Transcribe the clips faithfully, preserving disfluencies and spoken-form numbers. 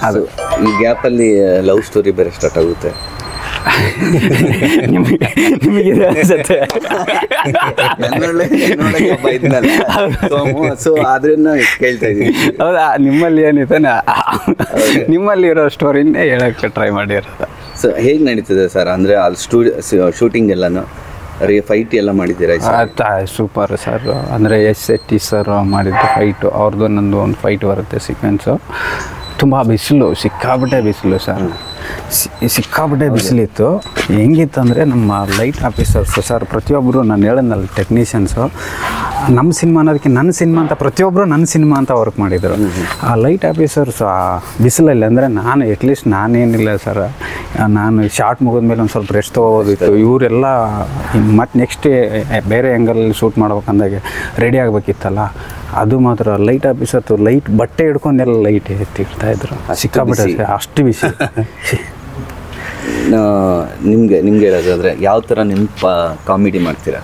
ಅದು ಈ ಗ್ಯಾಪಲ್ಲಿ ಲವ್ ಸ್ಟೋರಿ ಬೇರೆ ಸ್ಟಾರ್ಟ್ ಆಗುತ್ತೆ. ನಿಮಗೆ ನಿಮಗಿದೆ ಅನ್ಸುತ್ತೆ. ಸೊ ಅದನ್ನ ಕೇಳ್ತಾ ಇದ್ದೀನಿ. ಹೌದಾ, ನಿಮ್ಮಲ್ಲಿ ಏನಿದೆ ನಿಮ್ಮಲ್ಲಿ ಇರೋ ಸ್ಟೋರಿನೇ ಹೇಳಕ್ಕೆ ಟ್ರೈ ಮಾಡಿರೋದು. ಸೊ ಹೇಗೆ ನಡೀತದೆ ಸರ್? ಅಂದರೆ ಅಲ್ಲಿ ಸ್ಟೂಡಿಯೋ ಶೂಟಿಂಗ್ ಎಲ್ಲನೂ ಫೈಟ್ ಎಲ್ಲ ಮಾಡಿದ್ದೀರಾ? Super sir. ಅಂದರೆ ಎಸ್ ಎಟ್ಟಿ ಸರ್ ಮಾಡಿದ್ದು ಫೈಟು, ಅವ್ರದ್ದು ನಂದು ಒಂದು ಫೈಟ್ ಬರುತ್ತೆ ಸೀಕ್ವೆನ್ಸು. ತುಂಬ ಬಿಸಿಲು, ಸಿಕ್ಕಾಬಿಟ್ಟೆ ಬಿಸಿಲು ಸರ್, ಸಿಕ್ಕಾಬಿಟ್ಟೆ ಬಿಸಿಲಿತ್ತು. ಹೆಂಗಿತ್ತು ಅಂದರೆ ನಮ್ಮ ಲೈಟ್ ಆಫೀಸರ್ಸು ಸರ್ ಪ್ರತಿಯೊಬ್ಬರು, ನಾನು ಹೇಳೋದಲ್ಲ ಟೆಕ್ನಿಷಿಯನ್ಸು, ನಮ್ಮ ಸಿನಿಮಾ ಅನ್ನೋದಕ್ಕೆ ನನ್ನ ಸಿನಿಮಾ ಅಂತ ಪ್ರತಿಯೊಬ್ಬರು ನನ್ನ ಸಿನಿಮಾ ಅಂತ ವರ್ಕ್ ಮಾಡಿದರು. ಆ ಲೈಟ್ ಆಫೀಸರ್ಸ್ ಆ ಬಿಸಿಲಲ್ಲಿ, ಅಂದರೆ ನಾನು ಎಟ್ಲೀಸ್ಟ್ ನಾನೇನಿಲ್ಲ ಸರ್, ನಾನು ಶಾರ್ಟ್ ಮುಗಿದ್ಮೇಲೆ ಒಂದು ಸ್ವಲ್ಪ ರೆಸ್ಟ್ ತೊಗೋಬೋದಿತ್ತು. ಇವರೆಲ್ಲ ಮತ್ತು ನೆಕ್ಸ್ಟ್ ಬೇರೆ ಆ್ಯಂಗಲಲ್ಲಿ ಶೂಟ್ ಮಾಡ್ಬೇಕಂದಾಗೆ ರೆಡಿ ಆಗಬೇಕಿತ್ತಲ್ಲ. ಅದು ಮಾತ್ರ ಲೈಟ್ ಆಫೀಸರ್ತು ಲೈಟ್ ಬಟ್ಟೆ ಹಿಡ್ಕೊಂಡೆಲ್ಲ ಲೈಟ್ ಎತ್ತಿಡ್ತಾ ಇದ್ರು, ಸಿಕ್ಕಾಬಿಟ್ಟೆ ಅಷ್ಟು ಬಿಸಿ. ನಿಮಗೆ ನಿಮ್ಗೆ ಹೇಳೋದಾದರೆ ಯಾವ ಥರ ನಿಮ್ಮ ಕಾಮಿಡಿ ಮಾಡ್ತೀರಾ?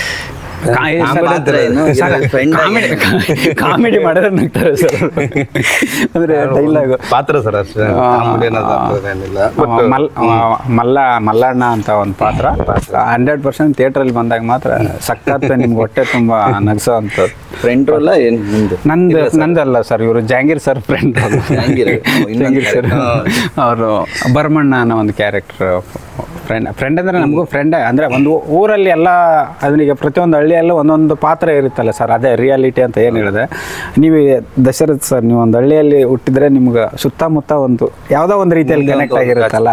ಕಾಮಿಡಿ ಮಾಡಿದ್ರೆ ನಗ್ತಾರೆ ಸರ್. ಅಂದರೆ ಡೈಲಾಗು ಪಾತ್ರ ಸರ್ ಅಷ್ಟೇ. ಮಲ್ಲ ಮಲ್ಲಣ್ಣ ಅಂತ ಒಂದು ಪಾತ್ರ ಹಂಡ್ರೆಡ್ ಪರ್ಸೆಂಟ್ ಥಿಯೇಟ್ರಲ್ಲಿ ಬಂದಾಗ ಮಾತ್ರ ಸಖತ್ ನಿಮ್ಗೆ ಹೊಟ್ಟೆ ತುಂಬ ನಗ್ಸೋ ಅಂಥದ್ದು. ಫ್ರೆಂಡ್ ಅಲ್ಲ ಏನು ನಂದು ನಂದಲ್ಲ ಸರ್, ಇವರು Jangir sir friend. Jangir sir ಅವರು ಬರ್ಮಣ್ಣ ಅನ್ನೋ ಒಂದು ಕ್ಯಾರೆಕ್ಟರ್ ಫ್ರೆಂಡ್. ಫ್ರೆಂಡ್ ಅಂದರೆ ನಮಗೂ ಫ್ರೆಂಡೇ. ಅಂದರೆ ಒಂದು ಊರಲ್ಲಿ ಎಲ್ಲ ಅದನ್ನೀಗ ಪ್ರತಿಯೊಂದು ಹಳ್ಳಿಯಲ್ಲೂ ಒಂದೊಂದು ಪಾತ್ರ ಇರುತ್ತಲ್ಲ ಸರ್, ಅದೇ ರಿಯಾಲಿಟಿ ಅಂತ ಏನು ಹೇಳಿದೆ ನೀವು. ದಶರಥ್ ಸರ್, ನೀವು ಒಂದು ಹಳ್ಳಿಯಲ್ಲಿ ಹುಟ್ಟಿದ್ರೆ ನಿಮ್ಗೆ ಸುತ್ತಮುತ್ತ ಒಂದು ಯಾವುದೋ ಒಂದು ರೀತಿಯಲ್ಲಿ ಕನೆಕ್ಟ್ ಆಗಿರುತ್ತಲ್ಲ,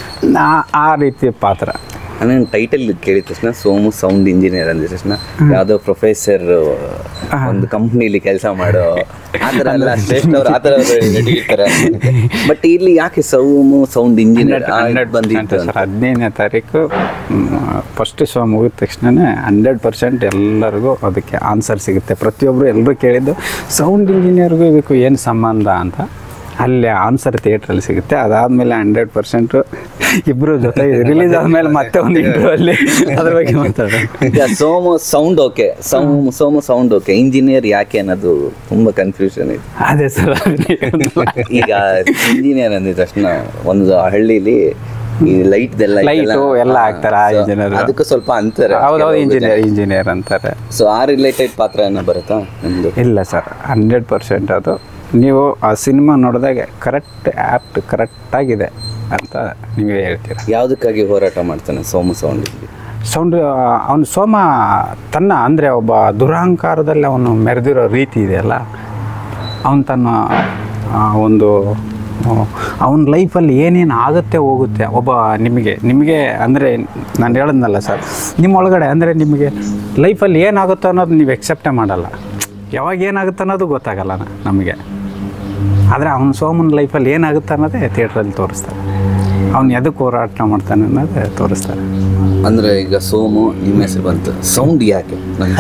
ಆ ರೀತಿ ಪಾತ್ರ. ನಾನು ಟೈಟಲ್ ಕೇಳಿದ ತಕ್ಷಣ ಸೋಮು ಸೌಂಡ್ ಇಂಜಿನಿಯರ್ ಅಂದ ತಕ್ಷಣ ಯಾವುದೋ ಪ್ರೊಫೆಸರ್ ಒಂದು ಕಂಪ್ನಿಲಿ ಕೆಲಸ ಮಾಡೋ ಆ ಥರ ಎಲ್ಲ ಶ್ರೇಷ್ಠ ಅವ್ರು ಆ ಥರ ನಡೀತಾರೆ. ಬಟ್ ಇಲ್ಲಿ ಯಾಕೆ ಸೋಮು ಸೌಂಡ್ ಇಂಜಿನಿಯರ್ ಬಂದಿತ್ತು ಸರ್? ಹದಿನೈದನೇ ತಾರೀಕು ಫಸ್ಟ್ ಶೋ ಮುಗಿದ ತಕ್ಷಣವೇ ಹಂಡ್ರೆಡ್ ಪರ್ಸೆಂಟ್ ಎಲ್ಲರಿಗೂ ಅದಕ್ಕೆ ಆನ್ಸರ್ ಸಿಗುತ್ತೆ. ಪ್ರತಿಯೊಬ್ಬರು ಎಲ್ಲರೂ ಕೇಳಿದ್ದು ಸೌಂಡ್ ಇಂಜಿನಿಯರ್ಗೂ ಇದಕ್ಕೂ ಏನು ಸಂಬಂಧ ಅಂತ. ಅಲ್ಲಿ ಆನ್ಸರ್ ಥಿಯೇಟ್ರಲ್ಲಿ ಸಿಗುತ್ತೆ. ಅದಾದಮೇಲೆ ಹಂಡ್ರೆಡ್ ಪರ್ಸೆಂಟು ಇಬ್ಬರು ಜೊತೆ ರಿಲೀಸ್ ಆದಮೇಲೆ ಮತ್ತೆ ಒಂದು ಇಂಟರ್ವ್ಯೂ ಅಲ್ಲಿ ಅದ್ರ ಬಗ್ಗೆ ಮಾತಾಡೋಣ. ಈಗ Somu sound okay, Somu Somu sound okay, engineer ಯಾಕೆ ಅನ್ನೋದು ತುಂಬ ಕನ್ಫ್ಯೂಷನ್ ಇದೆ. ಅದೇ ಸರ್, ಈಗ ಇಂಜಿನಿಯರ್ ಅಂದಿದ ತಕ್ಷಣ ಒಂದು ಹಳ್ಳಿಲಿ ಈ ಲೈಟ್ ಲೈಟು ಎಲ್ಲ ಹಾಕ್ತಾರೆ, ಇಂಜಿನಿಯರ್ ಅದಕ್ಕೂ ಸ್ವಲ್ಪ ಅಂತಾರೆ. ಹೌದೌದು, ಇಂಜಿನಿಯರ್ ಇಂಜಿನಿಯರ್ ಅಂತಾರೆ. ಸೊ ಆ ರಿಲೇಟೆಡ್ ಪಾತ್ರ ಏನೋ ಬರುತ್ತಾ ನಮ್ಮದು? ಇಲ್ಲ ಸರ್, ಹಂಡ್ರೆಡ್ ಪರ್ಸೆಂಟ್ ಅದು ನೀವು ಆ ಸಿನಿಮಾ ನೋಡಿದಾಗ ಕರೆಕ್ಟ್ ಆ್ಯಕ್ಟ್ ಕರೆಕ್ಟಾಗಿದೆ ಅಂತ ನೀವೇ ಹೇಳ್ತೀರ. ಯಾವುದಕ್ಕಾಗಿ ಹೋರಾಟ ಮಾಡ್ತಾನೆ ಸೋಮು ಸೌಂಡ್? ಸೌಂಡ್ ಅವನು ಸೋಮ ತನ್ನ ಅಂದರೆ ಒಬ್ಬ ದುರಹಂಕಾರದಲ್ಲಿ ಅವನು ಮೆರೆದಿರೋ ರೀತಿ ಇದೆಯಲ್ಲ, ಅವನು ತನ್ನ ಒಂದು ಅವನ ಲೈಫಲ್ಲಿ ಏನೇನು ಆಗುತ್ತೆ ಹೋಗುತ್ತೆ. ಒಬ್ಬ ನಿಮಗೆ ನಿಮಗೆ ಅಂದರೆ ನಾನು ಹೇಳೋದ್ನಲ್ಲ ಸರ್, ನಿಮ್ಮ ಒಳಗಡೆ ಅಂದರೆ ನಿಮಗೆ ಲೈಫಲ್ಲಿ ಏನಾಗುತ್ತೋ ಅನ್ನೋದು ನೀವು ಎಕ್ಸೆಪ್ಟೇ ಮಾಡಲ್ಲ. ಯಾವಾಗ ಏನಾಗುತ್ತೆ ಅನ್ನೋದು ಗೊತ್ತಾಗಲ್ಲ ನಮಗೆ. ಆದರೆ ಅವನ ಸೋಮನ ಲೈಫಲ್ಲಿ ಏನಾಗುತ್ತೆ ಅನ್ನೋದೇ ಥಿಯೇಟ್ರಲ್ಲಿ ತೋರಿಸ್ತಾರೆ. ಅವ್ನು ಎದಕ್ಕೆ ಹೋರಾಟ ಮಾಡ್ತಾನೆ ಅನ್ನೋದೇ ತೋರಿಸ್ತಾರೆ. ಅಂದರೆ ಈಗ ಸೋಮು ನಿಮ್ಮ ಹೆಸರು ಬಂತು, ಸೌಂಡ್ ಯಾಕೆ?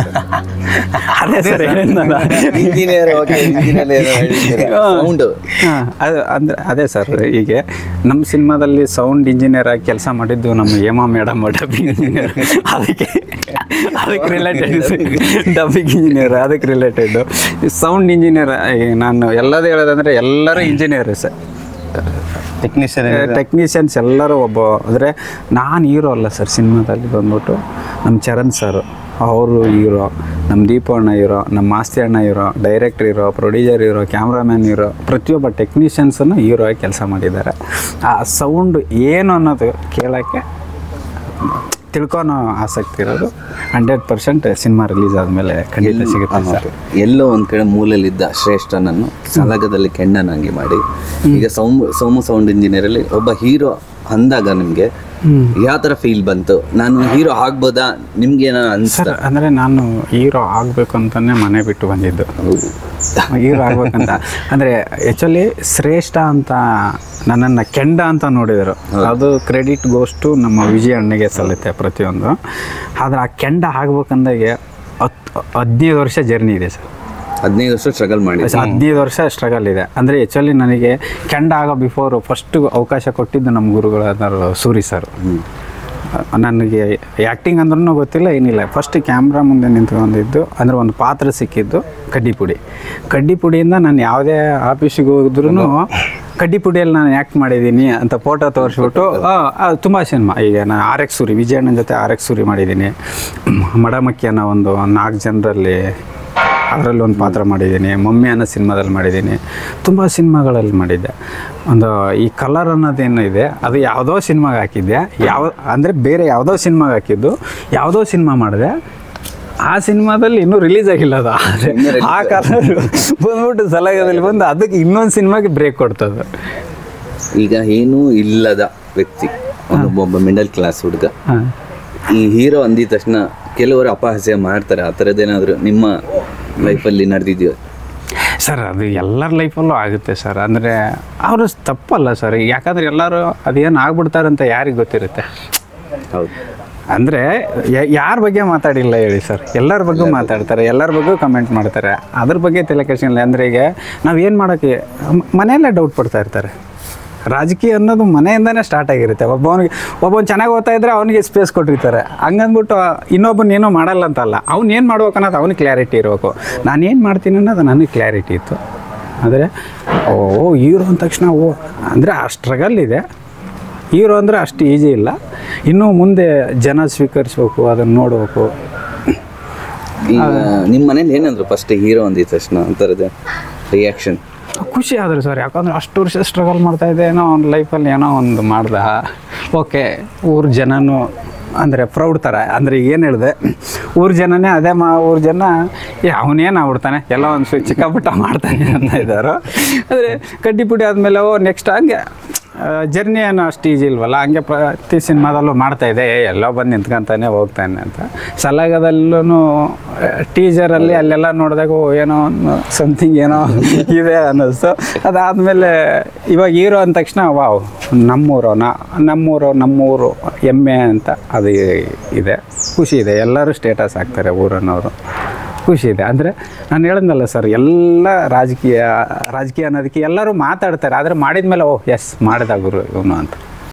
ಅದೇ ಸರ್, ಇಂಜಿನಿಯರ್ ಸೌಂಡ್ ಅದು ಅಂದರೆ ಅದೇ ಸರ್. ಹೀಗೆ ನಮ್ಮ ಸಿನಿಮಾದಲ್ಲಿ ಸೌಂಡ್ ಇಂಜಿನಿಯರ್ ಆಗಿ ಕೆಲಸ ಮಾಡಿದ್ದು ನಮ್ಮ ಹೇಮಾ ಮೇಡಮ್, ಡಬ್ಬಿಂಗ್ ಇಂಜಿನಿಯರ್. ಅದಕ್ಕೆ ಅದಕ್ಕೆ ರಿಲೇಟೆಡ್ ಡಬ್ಬಿಂಗ್ ಇಂಜಿನಿಯರ್ ಅದಕ್ಕೆ ರಿಲೇಟೆಡು. ಸೌಂಡ್ ಇಂಜಿನಿಯರ್ ನಾನು ಎಲ್ಲದೂ ಹೇಳೋದಂದರೆ ಎಲ್ಲರೂ ಇಂಜಿನಿಯರ್ ಸರ್, ಟೆಕ್ನಿಷಿಯನ್ ಟೆಕ್ನಿಷಿಯನ್ಸ್ ಎಲ್ಲರೂ. ಒಬ್ಬ ಅಂದರೆ ನಾನು ಹೀರೋ ಅಲ್ಲ ಸರ್, ಸಿನಿಮಾದಲ್ಲಿ ಬಂದ್ಬಿಟ್ಟು ನಮ್ಮ ಚರಣ್ ಸರ್ ಅವರು ಹೀರೋ, ನಮ್ಮ ದೀಪಣ್ಣ ಹೀರೋ, ನಮ್ಮ ಮಾಸ್ತಿ ಅಣ್ಣ hero, director hero, producer hero, cameraman hero, ಪ್ರತಿಯೊಬ್ಬ ಟೆಕ್ನಿಷಿಯನ್ಸನ್ನು ಹೀರೋ ಆಗಿ ಕೆಲಸ ಮಾಡಿದ್ದಾರೆ. ಆ ಸೌಂಡ್ ಏನು ಅನ್ನೋದು ಕೇಳೋಕ್ಕೆ ತಿಳ್ಕೊಳೋ ಆಸಕ್ತಿ ಇರೋದು ಹಂಡ್ರೆಡ್ ಪರ್ಸೆಂಟ್ ಸಿನಿಮಾ ರಿಲೀಸ್ ಆದಮೇಲೆ ಖಂಡಿತ ಸಿಗುತ್ತೆ ಸರ್. ಎಲ್ಲೋ ಒಂದು ಕಡೆ ಮೂಲಲ್ಲಿದ್ದ ಶ್ರೇಷ್ಠನನ್ನು ಸಲಗದಲ್ಲಿ ಕೆಂಡನಾಗಿ ಮಾಡಿ ಈಗ ಸೌಮು ಸೋಮು ಸೌಂಡ್ ಇಂಜಿನಿಯರಲ್ಲಿ ಒಬ್ಬ ಹೀರೋ ಅಂದಾಗ ನಿಮಗೆ ಯಾವ ಥರ ಫೀಲ್ ಬಂತು? ನಾನು ಹೀರೋ ಆಗ್ಬೋದಾ ನಿಮ್ಗೆ ಏನೋ ಅನ್ಸರ್? ಅಂದರೆ ನಾನು ಹೀರೋ ಆಗಬೇಕು ಅಂತಲೇ ಮನೆ ಬಿಟ್ಟು ಬಂದಿದ್ದು, ಹೀರೋ ಆಗ್ಬೇಕಂತ. ಅಂದರೆ ಆ್ಯಕ್ಚುಲಿ ಶ್ರೇಷ್ಠ ಅಂತ ನನ್ನನ್ನು ಕೆಂಡ ಅಂತ ನೋಡಿದರು. ಅದು ಕ್ರೆಡಿಟ್ ಗೋಸ್ಟು ನಮ್ಮ ವಿಜಯ ಅಣ್ಣಗೆ ಸಲ್ಲುತ್ತೆ ಪ್ರತಿಯೊಂದು. ಆದರೆ ಆ ಕೆಂಡ ಆಗ್ಬೇಕಂದಾಗೆ ಹತ್ತು ಹದಿನೈದು ವರ್ಷ ಜರ್ನಿ ಇದೆ ಸರ್. ಹದಿನೈದು ವರ್ಷ ಸ್ಟ್ರಗಲ್ ಮಾಡಿ ಹದಿನೈದು ವರ್ಷ ಸ್ಟ್ರಗಲ್ ಇದೆ. ಅಂದರೆ ಆ್ಯಕ್ಚುಲಿ ನನಗೆ ಕೆಂಡ ಆಗೋ ಬಿಫೋರ್ ಫಸ್ಟ್ ಅವಕಾಶ ಕೊಟ್ಟಿದ್ದು ನಮ್ಮ ಗುರುಗಳಾದರು ಸೂರಿ ಸರ್. ನನಗೆ ಆ್ಯಕ್ಟಿಂಗ್ ಅಂದ್ರೂ ಗೊತ್ತಿಲ್ಲ, ಏನಿಲ್ಲ. ಫಸ್ಟ್ ಕ್ಯಾಮ್ರಾ ಮುಂದೆ ನಿಂತ್ಕೊಂಡಿದ್ದು ಅಂದರೆ ಒಂದು ಪಾತ್ರ ಸಿಕ್ಕಿದ್ದು ಕಡ್ಡಿಪುಡಿ. ಕಡ್ಡಿಪುಡಿಯಿಂದ ನಾನು ಯಾವುದೇ ಆಫೀಸಿಗೆ ಹೋಗಿದ್ರೂ ಕಡ್ಡಿಪುಡಿಯಲ್ಲಿ ನಾನು ಆ್ಯಕ್ಟ್ ಮಾಡಿದ್ದೀನಿ ಅಂತ ಫೋಟೋ ತೋರಿಸ್ಬಿಟ್ಟು ತುಂಬ ಸಿನಿಮಾ ಈಗ ನಾನು ಆರ್ ಎಕ್ಸ್ ಸೂರಿ ವಿಜಯಣ್ಣನ ಜೊತೆ ಆರ್ ಎಕ್ಸ್ ಸೂರಿ ಮಾಡಿದ್ದೀನಿ. ಮಡಮಕ್ಕಿ ಅನ್ನೋ ಒಂದು ನಾಲ್ಕು ಜನರಲ್ಲಿ ಅದರಲ್ಲಿ ಒಂದು ಪಾತ್ರ ಮಾಡಿದ್ದೀನಿ. ಮಮ್ಮಿ ಅನ್ನೋ ಸಿನಿಮಾದಲ್ಲಿ ಮಾಡಿದ್ದೀನಿ. ತುಂಬ ಸಿನಿಮಾಗಳಲ್ಲಿ ಮಾಡಿದ್ದೆ. ಒಂದು ಈ ಕಲರ್ ಅನ್ನೋದೇನು ಇದೆ ಅದು ಯಾವುದೋ ಸಿನಿಮಾಗೆ ಹಾಕಿದ್ದೆ, ಯಾವ ಅಂದರೆ ಬೇರೆ ಯಾವುದೋ ಸಿನಿಮಾಗೆ ಹಾಕಿದ್ದು, ಯಾವುದೋ ಸಿನಿಮಾ ಮಾಡಿದೆ. ಆ ಸಿನಿಮಾದಲ್ಲಿ ಇನ್ನೂ ರಿಲೀಸ್ ಆಗಿಲ್ಲ ಅದು. ಆ ಕಲರ್ ಬಂದ್ಬಿಟ್ಟು ಸಲಗದಲ್ಲಿ ಬಂದು ಅದಕ್ಕೆ ಇನ್ನೊಂದು ಸಿನಿಮಾಗೆ ಬ್ರೇಕ್ ಕೊಡ್ತದೆ. ಈಗ ಏನೂ ಇಲ್ಲದ ವ್ಯಕ್ತಿ, ಒಬ್ಬ ಮಿಡಲ್ ಕ್ಲಾಸ್ ಹುಡುಗ, ಈ ಹೀರೋ ಅಂದಿದ ತಕ್ಷಣ ಕೆಲವರು ಅಪಹಾಸ್ಯ ಮಾಡ್ತಾರೆ. ಆ ಥರದ್ದೇನಾದರೂ ನಿಮ್ಮ ಲೈಫಲ್ಲಿ ನಡೆದಿದೆಯೋ? ಸರ್ ಅದು ಎಲ್ಲರ ಲೈಫಲ್ಲೂ ಆಗುತ್ತೆ ಸರ್. ಅಂದರೆ ಅವರು ತಪ್ಪಲ್ಲ ಸರ್, ಯಾಕಂದರೆ ಎಲ್ಲರೂ ಅದೇನು ಆಗ್ಬಿಡ್ತಾರಂತ ಯಾರಿಗೆ ಗೊತ್ತಿರುತ್ತೆ. ಹೌದು. ಅಂದರೆ ಯಾರ ಬಗ್ಗೆ ಮಾತಾಡಿಲ್ಲ ಹೇಳಿ ಸರ್, ಎಲ್ಲರ ಬಗ್ಗೆ ಮಾತಾಡ್ತಾರೆ, ಎಲ್ಲರ ಬಗ್ಗೆ ಕಮೆಂಟ್ ಮಾಡ್ತಾರೆ. ಅದ್ರ ಬಗ್ಗೆ ತಲೆ ಕೆಡಿಸ್ಕೊಳ್ಳಿ. ಅಂದರೆ ಈಗ ನಾವು ಏನು ಮಾಡೋಕ್ಕೆ ಮನೆಯಲ್ಲೇ ಡೌಟ್ ಪಡ್ತಾ ಇರ್ತಾರೆ. ರಾಜಕೀಯ ಅನ್ನೋದು ಮನೆಯಿಂದನೇ ಸ್ಟಾರ್ಟ್ ಆಗಿರುತ್ತೆ. ಒಬ್ಬವನಿಗೆ ಒಬ್ಬನು ಚೆನ್ನಾಗಿ ಓದ್ತಾ ಇದ್ದರೆ ಅವನಿಗೆ ಸ್ಪೇಸ್ ಕೊಟ್ಟಿರ್ತಾರೆ. ಹಂಗಂದ್ಬಿಟ್ಟು ಇನ್ನೊಬ್ಬನ ಏನೋ ಮಾಡಲ್ಲ ಅಂತಲ್ಲ, ಅವ್ನು ಏನು ಮಾಡ್ಬೇಕು ಅನ್ನೋದು ಅವ್ನಿಗೆ ಕ್ಲಾರಿಟಿ ಇರಬೇಕು. ನಾನೇನು ಮಾಡ್ತೀನಿ ಅನ್ನೋದು ನನಗೆ ಕ್ಲಾರಿಟಿ ಇತ್ತು. ಆದರೆ ಓ ಹೀರೋ ಅಂದ ತಕ್ಷಣ ಓ ಅಂದರೆ ಆ ಸ್ಟ್ರಗಲ್ ಇದೆ. ಹೀರೋ ಅಂದರೆ ಅಷ್ಟು ಈಸಿ ಇಲ್ಲ. ಇನ್ನೂ ಮುಂದೆ ಜನ ಸ್ವೀಕರಿಸ್ಬೇಕು, ಅದನ್ನು ನೋಡಬೇಕು. ಈಗ ನಿಮ್ಮ ಮನೇಲಿ ಏನಂದ್ರು ಫಸ್ಟ್ ಹೀರೋ ಅಂದಿದ ತಕ್ಷಣ ಅಂಥದ್ದು ರಿಯಾಕ್ಷನ್? ಖುಷಿ ಆದರು ಸರ್, ಯಾಕಂದರೆ ಅಷ್ಟು ವರ್ಷ ಸ್ಟ್ರಗಲ್ ಮಾಡ್ತಾಯಿದ್ದೆ, ಏನೋ ಒಂದು ಲೈಫಲ್ಲಿ ಏನೋ ಒಂದು ಮಾಡ್ದೆ. ಓಕೆ, ಊರ ಜನನೂ ಅಂದರೆ ಪ್ರೌಡ್ ಥರ, ಅಂದರೆ ಏನು ಹೇಳಿದೆ, ಊರ ಜನನೇ ಅದೇ ಮಾ ಊರ ಜನ ಏ ಅವನೇನು ಆಗ್ಬಿಡ್ತಾನೆ, ಎಲ್ಲ ಒಂದು ಚಿಕ್ಕ ಪುಟ್ಟ ಮಾಡ್ತಾನೆ ಅಂತ ಇದ್ದಾರೆ. ಆದರೆ ಕಡ್ಡಿಪುಡಿ ಆದಮೇಲೆ ಓ ನೆಕ್ಸ್ಟ್ ಹಂಗೆ ಜರ್ನಿ ಏನೋ ಅಷ್ಟು ಈಜಿ ಇಲ್ವಲ್ಲ, ಹಂಗೆ ಪ್ರತಿ ಸಿನಿಮಾದಲ್ಲೂ ಮಾಡ್ತಾಯಿದ್ದೆ, ಎಲ್ಲೋ ಬಂದು ನಿಂತ್ಕೊಂತಾನೆ ಹೋಗ್ತಾನೆ ಅಂತ. ಸಲಗದಲ್ಲೂ ಟೀಸರಲ್ಲಿ ಅಲ್ಲೆಲ್ಲ ನೋಡಿದಾಗ ಏನೋ ಸಮಥಿಂಗ್ ಏನೋ ಇದೆ ಅನ್ನಿಸ್ತು. ಅದಾದಮೇಲೆ ಇವಾಗ ಹೀರೋ ಅಂದ ತಕ್ಷಣ ವಾವ್ ನಮ್ಮೂರು ನಾ ನಮ್ಮೂರು ನಮ್ಮೂರು ಹೆಮ್ಮೆ ಅಂತ ಅದು ಇದೆ. ಖುಷಿ ಇದೆ. ಎಲ್ಲರೂ ಸ್ಟೇಟಸ್ ಹಾಕ್ತಾರೆ ಊರನ್ನವರು, ಖುಷಿ ಇದೆ. ಅಂದರೆ ನಾನು ಹೇಳಿದ್ನಲ್ಲ ಸರ್, ಎಲ್ಲ ರಾಜಕೀಯ ರಾಜಕೀಯ ಅನ್ನೋದಕ್ಕೆ ಎಲ್ಲರೂ ಮಾತಾಡ್ತಾರೆ, ಆದರೆ ಮಾಡಿದ ಮೇಲೆ ಓಹ್ ಎಸ್ ಮಾಡಿದ ಗುರು ಇವನು ಅಂತ.